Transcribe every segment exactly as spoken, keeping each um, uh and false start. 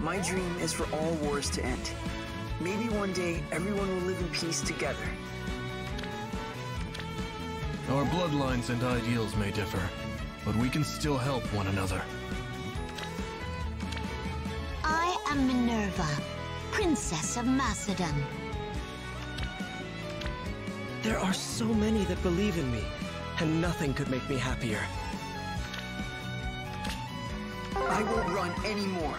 My dream is for all wars to end. Maybe one day everyone will live in peace together. Our bloodlines and ideals may differ, but we can still help one another. I am Minerva, Princess of Macedon. There are so many that believe in me, and nothing could make me happier. I won't run anymore.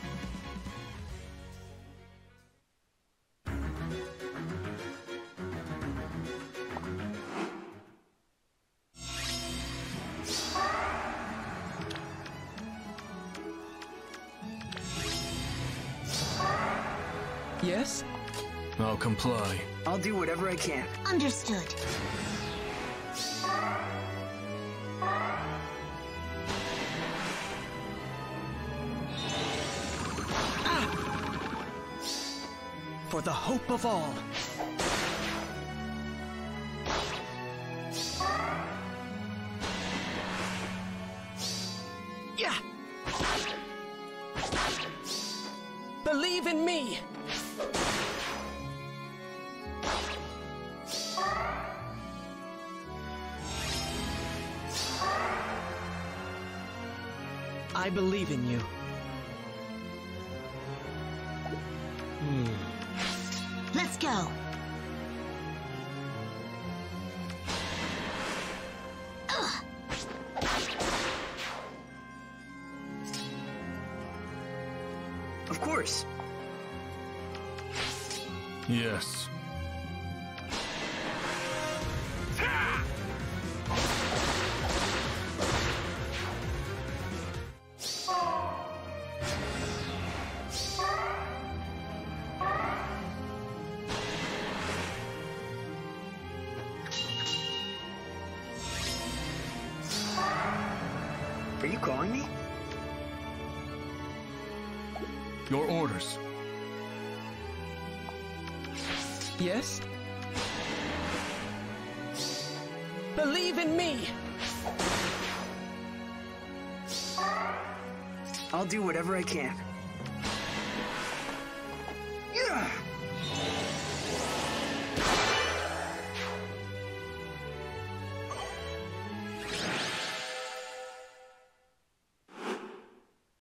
Yes? I'll comply. I'll do whatever I can. Understood. For the hope of all. Yeah. Believe in me. I believe in you. Hmm. Let's go. Ugh. Of course. Yes. Are you calling me? Your orders. Yes? Believe in me! I'll do whatever I can.